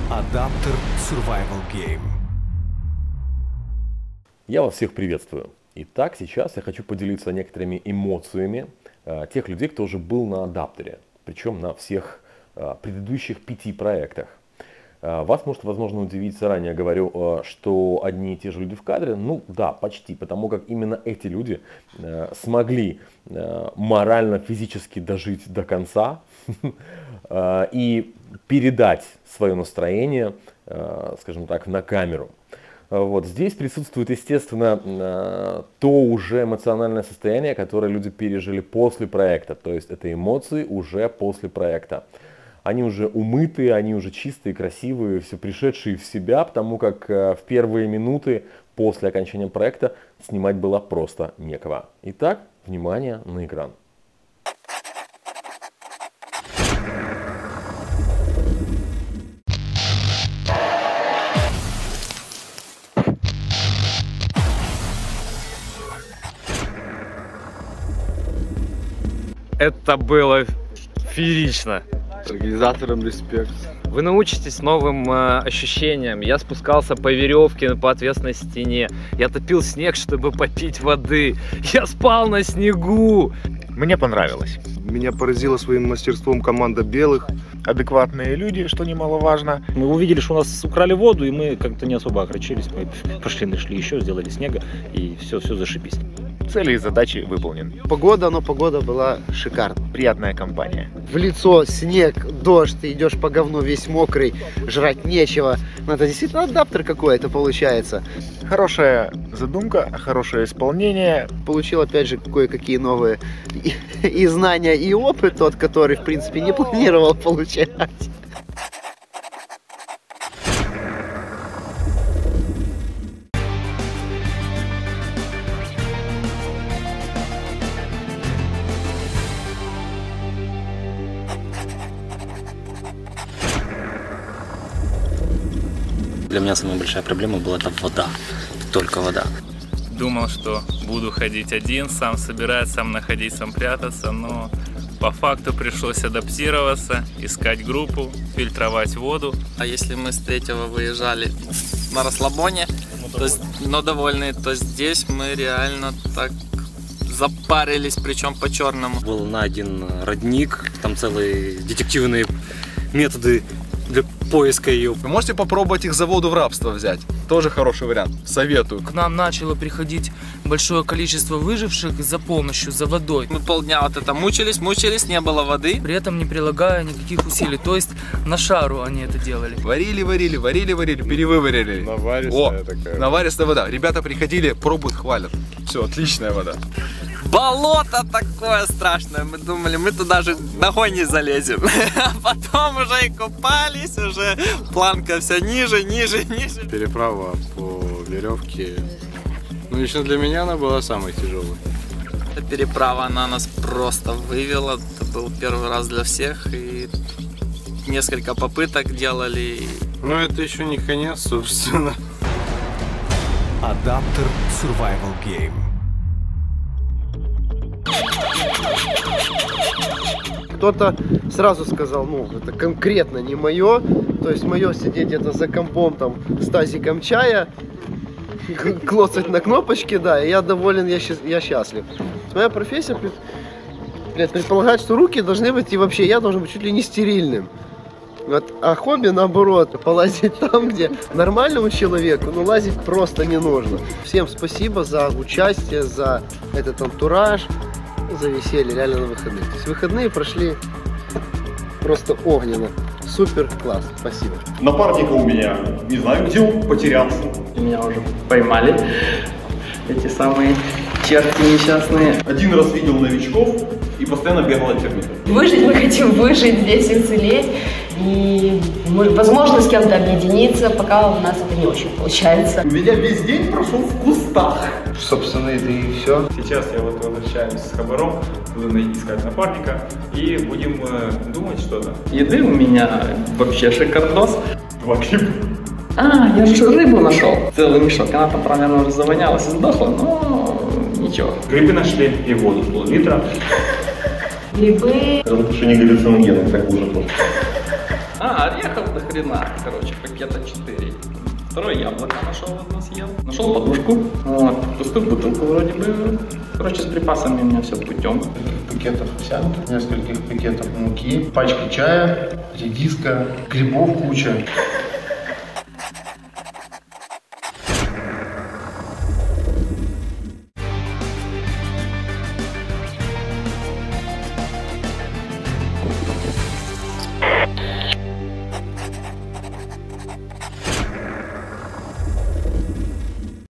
Адаптер Survival Game. Я вас всех приветствую. Итак, сейчас я хочу поделиться некоторыми эмоциями тех людей, кто уже был на адаптере, причем на всех предыдущих 5 проектах. Вас может, возможно, удивить, заранее говорю, что одни и те же люди в кадре. Ну да, почти, потому как именно эти люди смогли морально, физически дожить до конца и передать свое настроение, скажем так, на камеру. Вот здесь присутствует, естественно, то уже эмоциональное состояние, которое люди пережили после проекта. То есть это эмоции уже после проекта. Они уже умытые, они уже чистые, красивые, все пришедшие в себя, потому как в первые минуты после окончания проекта снимать было просто некого. Итак, внимание на экран. Это было феерично. Организаторам респект. Вы научитесь новым ощущениям. Я спускался по веревке по отвесной стене. Я топил снег, чтобы попить воды. Я спал на снегу. Мне понравилось. Меня поразила своим мастерством команда белых. Адекватные люди, что немаловажно. Мы увидели, что у нас украли воду, и мы как-то не особо огорчились. Мы пошли, нашли еще, сделали снега, и все зашибись. Цели и задачи выполнены. Погода была шикарная. Приятная компания. В лицо снег, дождь, ты идешь по говну весь мокрый, жрать нечего. Ну, это действительно адаптер какой-то получается. Хорошая задумка, хорошее исполнение. Получил опять же кое-какие новые и знания, и опыт тот, который в принципе не планировал получать. Для меня самая большая проблема была это вода, только вода. Думал, что буду ходить один, сам собирать, сам находить, сам прятаться, но по факту пришлось адаптироваться, искать группу, фильтровать воду. А если мы с 3-го выезжали на расслабоне, но довольные, то здесь мы реально так запарились, причем по-черному. Был найден родник, там целые детективные методы для поиска ее. Вы можете попробовать их за воду в рабство взять. Тоже хороший вариант. Советую. К нам начало приходить большое количество выживших за помощью, за водой. Мы полдня вот это мучились, не было воды. При этом не прилагая никаких усилий. То есть на шару они это делали. Варили, перевыварили. Наваристая такая. Наваристая вода. Ребята приходили, пробуют, хвалят. Все, отличная вода. Болото такое страшное. Мы думали, мы туда же ногой не залезем. А потом уже и купались, уже планка все ниже. Переправа по веревке. Ну, лично для меня она была самой тяжелой. Эта переправа, она нас просто вывела. Это был первый раз для всех. И несколько попыток делали. Но это еще не конец, собственно. Адаптер Survival Game. Кто-то сразу сказал, ну, это конкретно не мое. То есть мое сидеть где-то за компом, там, с тазиком чая, клоцать на кнопочки, да, и я доволен, я счастлив. Моя профессия предполагает, что руки должны быть, и вообще я должен быть чуть ли не стерильным. Вот, а хобби, наоборот, полазить там, где нормальному человеку, ну, лазить просто не нужно. Всем спасибо за участие, за этот антураж, за веселье, реально на выходных. То есть выходные прошли просто огненно. Супер класс, спасибо. Напарника у меня, не знаю, где он потерялся. Меня уже поймали эти самые черти несчастные. Один раз видел новичков и постоянно бегал от термитов. Выжить мы хотим, выжить здесь, уцелеть. И, возможно, с кем-то объединиться, пока у нас это не очень получается. У меня весь день прошел в кустах. Собственно, это и все. Сейчас я вот возвращаюсь с Хабаром, буду искать напарника и будем думать что-то. Еды у меня вообще шикардос. 2 гриба. Я же рыбу нашел. Целый мешок. Она там, примерно, уже завонялась и сдохла, но ничего. Грибы нашли и воду пол-литра. Грибы. Это что не галлюциногены, так уже тоже. А, орехов до хрена, короче, пакета 4. Второе яблоко нашел, одно съел. Нашел подушку, вот, пустую бутылку вроде бы. Короче, с припасами у меня все путем. Пакетов овсянки, нескольких пакетов муки, пачки чая, редиска, грибов куча.